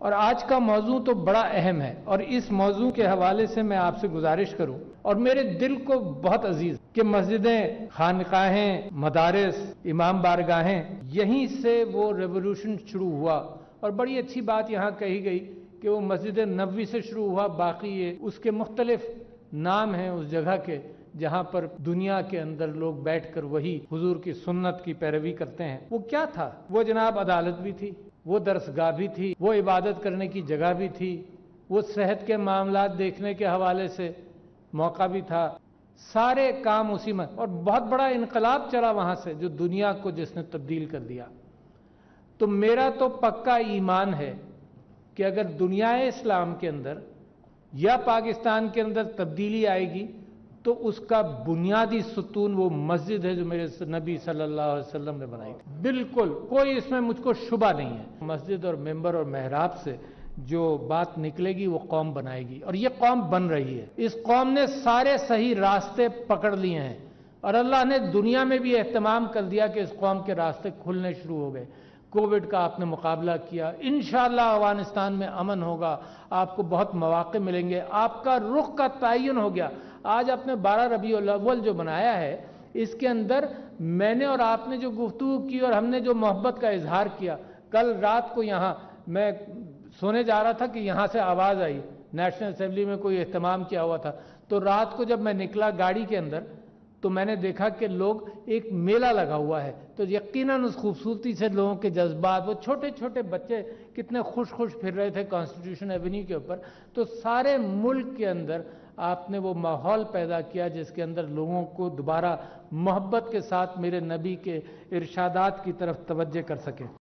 اور آج کا موضوع تو بڑا اہم ہے، اور اس موضوع کے حوالے سے میں آپ سے گزارش کروں اور میرے دل کو بہت عزیز کہ مسجدیں، خانقاہیں، مدارس، امام بارگاہیں، یہیں سے وہ ریولوشن شروع ہوا۔ اور بڑی اچھی بات یہاں کہی گئی کہ وہ مسجد نبوی سے شروع ہوا، باقی یہ اس کے مختلف نام ہیں اس جگہ کے جہاں پر دنیا کے اندر لوگ بیٹھ کر وہی حضور کی سنت کی پیروی کرتے ہیں۔ وہ کیا تھا؟ وہ جناب عدالت بھی تھی، وہ درسگاہ بھی تھی، وہ عبادت کرنے کی جگہ بھی تھی، وہ صحت کے معاملات دیکھنے کے حوالے سے موقع بھی تھا، سارے کام اسی میں، اور بہت بڑا انقلاب چلا وہاں سے جو دنیا کو جس نے تبدیل کر دیا۔ تو میرا تو پکا ایمان ہے کہ اگر دنیا اسلام کے اندر یا پاکستان کے اندر تبدیلی آئے گی تو اس کا بنیادی ستون وہ مسجد ہے جو میرے نبی صلی اللہ علیہ وسلم نے بنائی تھی۔ بالکل کوئی اس میں مجھ کو شبہ نہیں ہے۔ مسجد اور ممبر اور محراب سے جو بات نکلے گی وہ قوم بنائے گی، اور یہ قوم بن رہی ہے۔ اس قوم نے سارے صحیح راستے پکڑ لیے ہیں، اور اللہ نے دنیا میں بھی اہتمام کر دیا کہ اس قوم کے راستے کھلنے شروع ہو گئے۔ کووڈ کا آپ نے مقابلہ کیا، انشاءاللہ افغانستان میں امن ہوگا، آپ کو بہت مواقع ملیں گے، آپ کا رخ کا تعین ہو گیا۔ آج آپ نے 12 ربیع الاول جو بنایا ہے، اس کے اندر میں نے اور آپ نے جو گفتگو کی اور ہم نے جو محبت کا اظہار کیا، کل رات کو یہاں میں سونے جا رہا تھا کہ یہاں سے آواز آئی، نیشنل اسمبلی میں کوئی اہتمام کیا ہوا تھا، تو رات کو جب میں نکلا گاڑی کے اندر تو میں نے دیکھا کہ لوگ ایک میلہ لگا ہوا ہے، تو یقیناً اس خوبصورتی سے لوگوں کے جذبات، وہ چھوٹے چھوٹے بچے کتنے خوش پھر رہے تھے کانسٹیٹیوشن ایونیو کے اوپر، تو سارے ملک کے اندر آپ نے وہ ماحول پیدا کیا جس کے اندر لوگوں کو دوبارہ محبت کے ساتھ میرے نبی کے ارشادات کی طرف توجہ کر سکیں۔